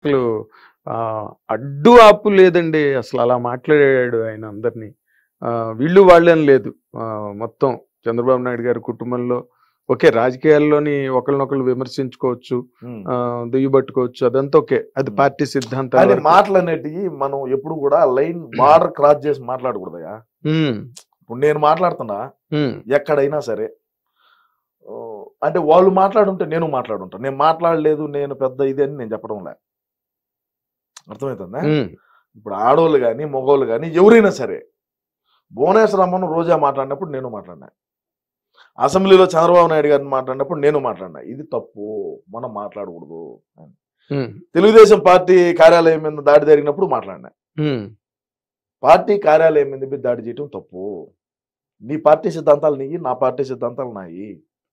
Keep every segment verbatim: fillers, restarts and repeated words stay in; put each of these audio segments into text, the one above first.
అసలు ఆ, అడ్డు ఆపు లేదండి. అసలు అలా మాట్లాడాడు ఆయన అందరినీ. ఆ, వీళ్ళు వాళ్ళని లేదు. ఆ, మొత్తం చంద్రబాబు నాయుడు గారి కుటుంబంలో ఓకే, రాజకీయాల్లోని ఒకరినొకరు విమర్శించుకోవచ్చు, ఉమ్. ఆ, దుయ్యబట్టుకోవచ్చు, అదంతా ఓకే, అది ఉమ్. పార్టీ సిద్ధాంతాల కానీ వరకు. మాటలు అనేటివి మనం ఎప్పుడు కూడా లైన్ బార్డర్ క్రాస్ చేసి మాట్లాడకూడదయా. ఉమ్, ఇప్పుడు నేను మాట్లాడుతున్నా ఉమ్, ఎక్కడైనా సరే, ఓ, అంటే వాళ్ళు మాట్లాడుంటే నేను మాట్లాడుంటా. నేను మాట్లాడలేదు, నేను పెద్ద ఇది అని నేను చెప్పడం లే. అర్థమవుతుందా? ఉమ్, ఇప్పుడు ఆడవాళ్ళు కానీ మగవాళ్ళు కానీ ఎవరైనా సరే, భువనేశ్వరమ్మను రోజా మాట్లాడినప్పుడు నేను మాట్లాడినా, అసెంబ్లీలో చంద్రబాబు నాయుడు గారిని మాట్లాడినప్పుడు నేను మాట్లాడినా. ఇది తప్పు, మనం మాట్లాడకూడదు అని. ఉమ్, తెలుగుదేశం పార్టీ కార్యాలయం మీద దాడి జరిగినప్పుడు మాట్లాడినా. ఉమ్, పార్టీ కార్యాలయం మీద మీద దాడి చేయటం తప్పు. నీ పార్టీ సిద్ధాంతాలు నీయి, నా పార్టీ సిద్ధాంతాలు నాయి.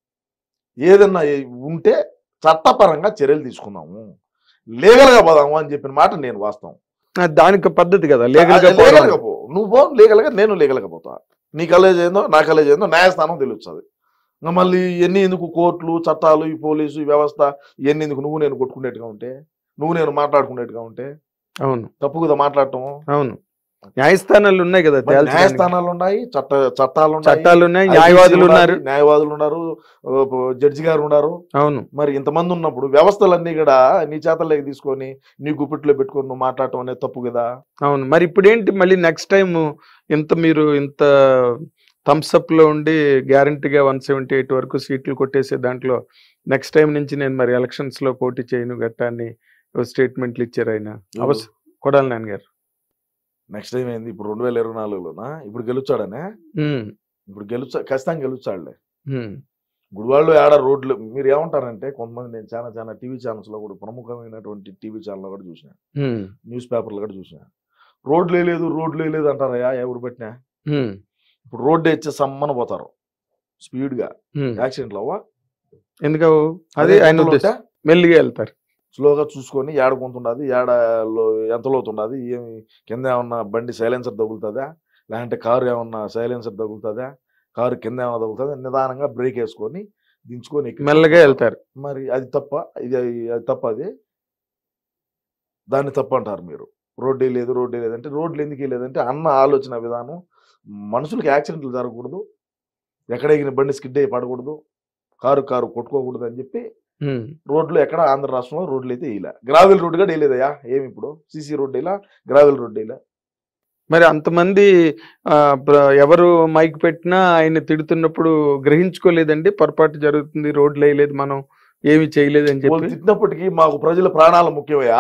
ఏదన్నా ఉంటే చట్టపరంగా చర్యలు తీసుకుందాము, లీగల్గా పోదాము అని చెప్పిన మాట నేను వాస్తవం. ఆ, దానికి పద్ధతి కదా లీగల్ గా లీగల్గా పోవడం. పో, నువ్వు పో లీగల్గా, నేను లీగల్గా పోతా. నీ కాలేజ్ ఏందో నా కాలేజ్ ఏందో న్యాయస్థానం తెలుస్తుంది. ఇంకా మళ్ళీ ఎన్ని ఎందుకు కోర్టులు చట్టాలు, ఈ పోలీసు ఈ వ్యవస్థ ఇవన్నీ ఎందుకు? నువ్వు నేను కొట్టుకునేట్టుగా ఉంటే, నువ్వు నేను మాట్లాడుకునేట్టుగా ఉంటే అవును, తప్పు కదా మాట్లాడటం. అవును, న్యాయస్థానాలు ఉన్నాయి కదా, మరి తేల్చడానికి. న్యాయస్థానాలు ఉన్నాయి, చట్ట చట్టాలు ఉన్నాయి, చట్టాలు ఉన్నాయి, I C C న్యాయవాదులు ఉన్నది, ఉన్నారు. న్యాయవాదులు ఉన్నారు, జడ్జి గారు ఉన్నారు. అవును, మరి ఇంతమంది ఉన్నప్పుడు వ్యవస్థలన్నీ కూడా నీ చేతల్లోకి తీసుకొని నీ గుప్పిట్లో పెట్టుకొని నువ్వు మాట్లాడటం అనేది తప్పు కదా. అవును. మరి ఇప్పుడు ఏంటి మళ్ళీ నెక్స్ట్ టైం ఇంత మీరు ఇంత థమ్స్అప్ లో ఉండి గ్యారంటీగా వన్ సెవెంటీ ఎయిట్ వరకు సీట్లు కొట్టేసే దాంట్లో నెక్స్ట్ టైం నుంచి నేను మరి ఎలక్షన్స్ లో పోటీ చేయను గట్టాన్ని స్టేట్మెంట్లు ఇచ్చారు ఆయన. అవస కొడాలి నాన్నగారు. నెక్స్ట్ టైం ఏంది? ఇప్పుడు రెండు వేల ఇరవై నాలుగులోనా ఇప్పుడు గెలుచాడనే? ఉమ్, ఇప్పుడు గెలుచా ఖచ్చితంగా గెలుచాడులే. ఉమ్, ఇప్పుడు వాళ్ళు ఆడ రోడ్లు మీరు ఏమంటారంటే, కొంతమంది నేను చాలా చాలా టీవీ ఛానల్స్ లో కూడా, ప్రముఖమైనటువంటి టీవీ ఛానల్ కూడా చూసిన, ఉమ్, న్యూస్ పేపర్లు కూడా చూసిన, రోడ్లు లేదు రోడ్లు లేదు అంటారయ్యా ఎవరు పెట్టినా. ఉమ్, ఇప్పుడు రోడ్డు ఇచ్చే సమ్మన పోతారు స్పీడ్ గా, ఉమ్. యాక్సిడెంట్లు అవ్వా? ఎందుకు అది ఆయన ఉద్దేశం. మెల్లిగా వెళ్తారు, స్లోగా చూసుకొని ఏడ కొంతుండదు, ఏడ ఎంత లోతుండదు, ఏమి కింద ఏమన్నా బండి సైలెన్సర్ తగులుతుందా, లేదంటే కారు ఏమన్నా సైలెన్సర్ తగులుతుందా, కారు కింద ఏమన్నా తగులుతుందా, నిదానంగా బ్రేక్ వేసుకొని దించుకొని ఎక్కి మెల్లగా వెళ్తారు. మరి అది తప్ప? ఇది అది తప్ప? అది దాన్ని తప్పు అంటారు మీరు. రోడ్డు లేదు రోడ్డు లేదంటే, రోడ్లు ఎందుకు లేదంటే అన్న ఆలోచన విధానం. మనుషులకి యాక్సిడెంట్లు జరగకూడదు, ఎక్కడ ఎగిన బండి స్కిడ్ అయ్యి పడకూడదు, కారు కారు కొట్టుకోకూడదు అని చెప్పి ఉమ్. రోడ్లు ఎక్కడ ఆంధ్ర రాష్ట్రంలో రోడ్లు అయితే ఇలా, గ్రావెల్ రోడ్డు కూడా వేయలేదయా. ఏమి ఇప్పుడు సీసీ రోడ్డు ఇలా, గ్రావెల్ రోడ్డు ఇలా. మరి అంతమంది ఆ, ప్ర- ఎవరు మైక్ పెట్టినా ఆయన తిడుతున్నప్పుడు గ్రహించుకోలేదండి, పొరపాటు జరుగుతుంది, రోడ్లు వేయలేదు, మనం ఏమి చేయలేదు అని వాళ్ళు చెప్పి. తిట్టినప్పటికీ మాకు ప్రజల ప్రాణాలు ముఖ్యమయ్యా.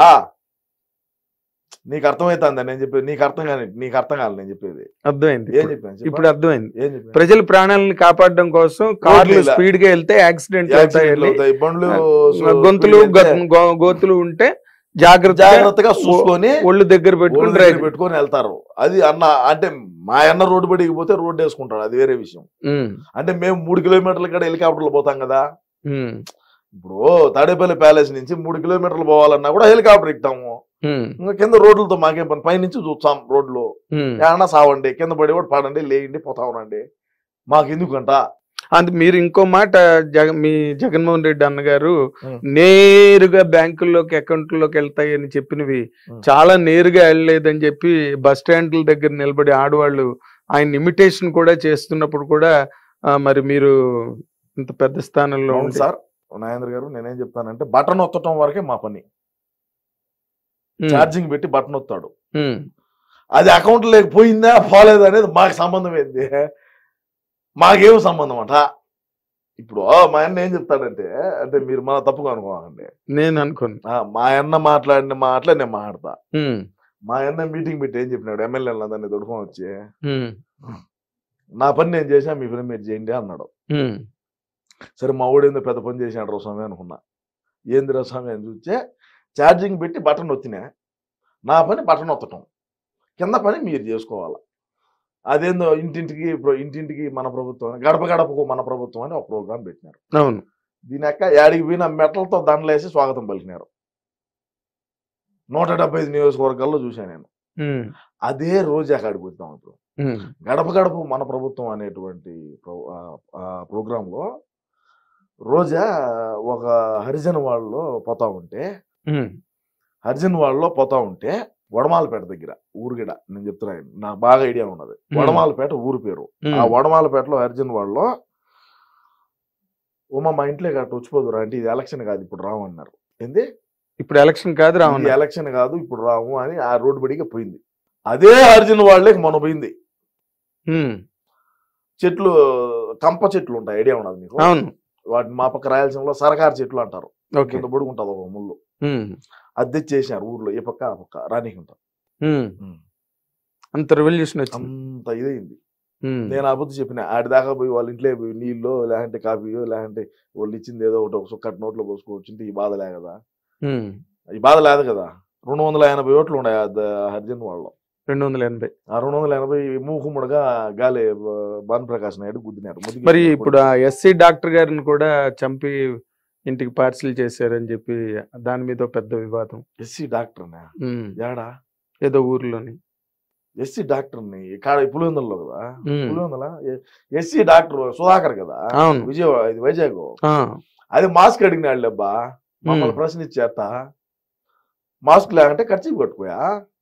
నీకు అర్థమవుతుందా నేను చెప్పేది? నీకు అర్థం కాని నీకు అర్థం కాదు నేను చెప్పేది. అర్థమైంది ఏం ఇప్పుడు. చెప్పాను? ఇప్పుడు అర్థమైంది. ఏం చెప్పాను? ప్రజల ప్రాణాలను కాపాడడం కోసం కార్లు ఇలా. స్పీడ్ గా వెళ్తే యాక్సిడెంట్ యాక్సిడెంట్లు అవుతాయి, బండ్లు సో- గొంతులు స్పీడ్ వెళ్తే గో- గో- గోతులు ఉంటే జాగ్రత్త జాగ్రత్తగా చూసుకొని ఒళ్ళు దగ్గర పెట్టుకుని ఒళ్ళు డ్రైవ్ దగ్గర పెట్టుకొని వెళ్తారు. అది అన్న అంటే మా అన్న రోడ్డు పడికి పోతే రోడ్డు వేసుకుంటాడు, అది వేరే విషయం. అంటే మేము మూడు కిలోమీటర్ల కూడా హెలికాప్టర్లు పోతాం కదా. ఇప్పుడు తాడేపల్లి ప్యాలెస్ నుంచి మూడు కిలోమీటర్లు పోవాలన్నా కూడా హెలికాప్టర్ ఎక్కుతాము. ఇంకా కింద రోడ్లతో మాకేం పని, పై నుంచి చూస్తాం రోడ్లు. ఏమన్నా సావండి, కింద పడి కూడా పడండి, లేయండి, పోతా ఉండండి, మాకు ఎందుకంట. అది మీరు ఇంకో మాట జగ మీ జగన్మోహన్ రెడ్డి అన్నగారు ఉం. నేరుగా బ్యాంకుల్లోకి అకౌంట్లోకి వెళ్తాయని చెప్పినవి ఉం. చాలా నేరుగా వెళ్ళలేదని చెప్పి బస్ స్టాండ్ల దగ్గర నిలబడి ఆడవాళ్ళు ఆయన ఇమిటేషన్ కూడా చేస్తున్నప్పుడు కూడా ఆ, మరి మీరు ఇంత పెద్ద స్థానంలో అవును ఉండి సార్ నాగేంద్ర గారు, నేనేం చెప్తానంటే బటన్ ఒత్తటం వరకే మా పని. ఉం, ఛార్జింగ్ పెట్టి బటన్ ఒత్తాడు, ఉం, అది అకౌంట్ లేకపోయిందా పోలేదా అనేది మాకు సంబంధం ఏంది? మాకేం సంబంధం అంట. ఇప్పుడు మా అన్న ఏం చెప్తాడంటే, అంటే మీరు మన తప్పుగా అనుకోవాలండి, నేను అనుకోను. ఆ, మా అన్న మాట్లాడిన మాటలే నేను మాట్లాడతా. ఉం, మా అన్న మీటింగ్ పెట్టి ఏం చెప్పినాడు, ఎమ్మెల్యేలు దాన్ని దొడుకొని వచ్చి, ఉం, నా పని నేను చేసా, మీ పని మీరు చేయండి అన్నాడు. ఉం, సరే మా ఊడేందో పెద్ద పని చేసినాడు రా స్వామి అనుకున్నా. ఏంది రా స్వామి అని చూస్తే ఛార్జింగ్ పెట్టి బటన్ ఒత్తినా, నా పని బటన్ ఒత్తటం, కింద పని మీరు చేసుకోవాలి. అదేందో ఇంటింటికి ప్ర- ఇంటింటికి మన ప్రభుత్వం, గడప గడపకు మన ప్రభుత్వం అని ఒక ప్రోగ్రాం పెట్టినారు. అవును. దీని యొక్క యాడికి పోయిన మెటలతో దండలేసి స్వాగతం పలికినారు. నూట డెబ్బై ఐదు నియోజకవర్గాల్లో చూశాను నేను. ఉం, అదే రోజు అక్కడికి వస్తాం. ఇప్పుడు ఉం, గడప గడప మన ప్రభుత్వం అనేటువంటి ప్రో- ఆ, ఆ ప్రోగ్రాంలో రోజా ఒక హరిజన వాళ్ళు పోతా ఉంటే ఉం, అర్జున్ వాళ్ళలో పోతా ఉంటే వడమాలపేట దగ్గర ఊరుగిడ నేను చెప్తున్నా నాకు బాగా ఐడియా ఉన్నది. వడమాలపేట ఊరు పేరు. ఆ వడమాలపేటలో అర్జున్ వాళ్ళలో ఉమా మా ఇంట్లో గట్ట వచ్చిపోదురా అంటే ఇది ఎలక్షన్ కాదు ఇప్పుడు రాము అన్నారు. ఏంది ఇప్పుడు ఎలక్షన్ కాదు రాము, ఇది ఎలక్షన్ కాదు ఇప్పుడు రాము అని ఆ రోడ్డు బడిగా పోయింది. అదే అర్జున్ వాళ్ళకి మొన్న పోయింది. చెట్లు కంప చెట్లు ఉంటాయి, ఐడియా ఉన్నది మీకు? అవును. వాటిని మా పక్క రాయలసీమలో సరకారు చెట్లు అంటారు. కింద పొడుగుంటది ఒక ముళ్ళు. అది తెచ్చేసారు ఊర్లో ఏ పక్క ఆ పక్క రానికి ఉంటారు. అంత రెవల్యూషన్ వచ్చింది, అంత ఇదైంది. నేను ఆ బుద్ధి చెప్పిన ఆడి దాకా పోయి వాళ్ళ ఇంట్లో పోయి నీళ్ళు లేదంటే కాఫీయో లేదంటే వాళ్ళు ఇచ్చింది ఏదో ఒకటి ఒక సుక్కటి నోట్లో పోసుకోవచ్చు. ఈ బాధ లే కదా, ఈ బాధ లేదు కదా. రెండు వందల ఎనభై ఓట్లు ఉన్నాయి అర్జున్ వాళ్ళు. రెండు వందల ఎనభై ఆ రెండు వందల ఎనభై మూకుముడుగా గాలి భాను ప్రకాష్ నాయుడు గుద్దినారు. మరి ఇప్పుడు ఆ ఎస్సీ డాక్టర్ గారిని కూడా చంపి ఇంటికి పార్సిల్ చేశారని చెప్పి దాని మీద పెద్ద వివాదం. ఎస్సీ డాక్టర్ ఏడా ఏదో ఊర్లోని ఎస్సీ డాక్టర్ కాడ పులివెందులలో కదా, పులివెందుల ఎస్సీ డాక్టర్ సుధాకర్ కదా, విజయవాడ ఇది వైజాగ్. అది మాస్క్ అడిగినాడు అబ్బా, మమ్మల్ని ప్రశ్న ఇచ్చేట మాస్క్ లేకంటే ఖర్చు పట్టుకోయా,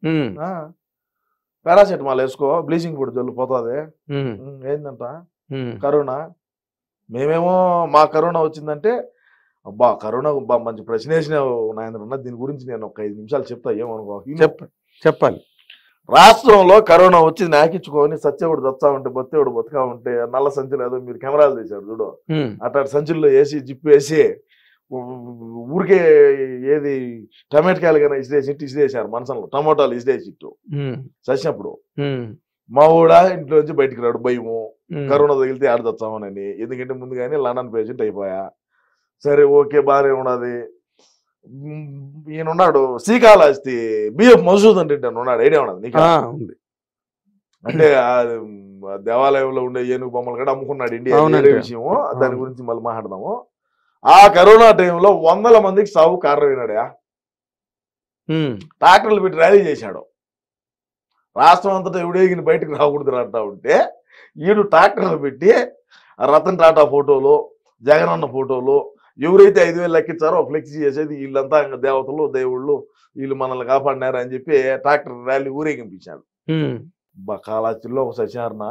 పారాసెటమాల్ వేసుకో, బ్లీచింగ్ పౌడర్ జల్లు పోతుంది. ఏందంట కరోనా. మేమేమో మా కరోనా వచ్చిందంటే అబ్బా కరోనా బా మంచి ప్రశ్న వేసినావు నాయన, దీని గురించి నేను ఒక ఐదు నిమిషాలు చెప్తా ఏమనుకో. చెప్ప చెప్పాలి. రాష్ట్రంలో కరోనా వచ్చి నాకించుకొని సత్యవుడు దత్తా ఉంటే బొత్తేవుడు బతుకా ఉంటే నల్ల సంచులు ఏదో మీరు కెమెరాలు తీశారు చూడు, అట్లా సంచుల్లో వేసి జిప్పు వేసి ఊరికే ఏది టమాటకాయలు కానీ ఇసిరేసి ఇట్టు ఇసిరేసారు మనసంలో, టమోటాలు ఇసిరేసి ఇట్టు చచ్చినప్పుడు మా ఊడా ఇంట్లో నుంచి బయటికి రాడు భయము, కరోనా తగిలితే ఆడదొచ్చామని. ఎందుకంటే ముందుగానే లండన్ పేషెంట్ అయిపోయా. సరే ఓకే బాగానే ఉన్నది. ఈయన ఉన్నాడు శ్రీకాళహస్తి బిఎఫ్ మసూద్ అంటే ఉన్నాడు, ఐడియా ఉన్నది నీకు? అంటే దేవాలయంలో ఉండే ఏనుగు బొమ్మలు కూడా అమ్ముకున్నాడు ఇండియా, వేరే విషయము, దాని గురించి మళ్ళీ మాట్లాడదాము. ఆ కరోనా టైంలో వందల మందికి సాగు కారణమైనాడా, ట్రాక్టర్లు పెట్టి ర్యాలీ చేశాడు. రాష్ట్రం అంతటా ఎవడేగిన బయటకు రాకూడదు అంటా ఉంటే ఈడు ట్రాక్టర్లు పెట్టి రతన్ టాటా ఫోటోలు, జగనన్న ఫోటోలు, ఎవరైతే ఐదు వేలు లెక్కించారో ఫ్లెక్సీ చేసేది వీళ్ళంతా ఇంకా దేవతలు దేవుళ్ళు వీళ్ళు మనల్ని కాపాడినారు అని చెప్పి ట్రాక్టర్ ర్యాలీ ఊరేగింపించాడు. కాళహస్తిలో ఒక సత్యనారాయణ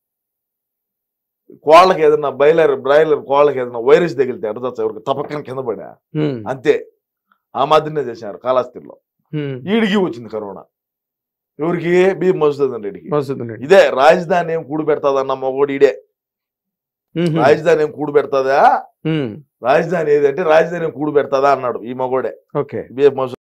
కోళ్ళకి ఏదన్నా బయలర్ బ్రాయిలర్ కోళ్ళకి ఏదైనా వైరస్ తగిలితే అడ్డదచ్చ ఎవరికి తపక్కన కింద పడా అంతే. ఆ మాదిరినే చేశారు కాళహస్తిలో. ఈడికి వచ్చింది కరోనా. ఎవరికి? బి మసూద్ రెడ్డికి. ఇదే రాజధాని ఏం కూడు పెడతాదన్న మగోడు ఈడే. రాజధాని ఏం కూడు పెడతాదా, రాజధాని ఏదంటే రాజధాని ఏం కూడు పెడతాదా అన్నాడు ఈ మగోడే. ఓకే. బి మసూద్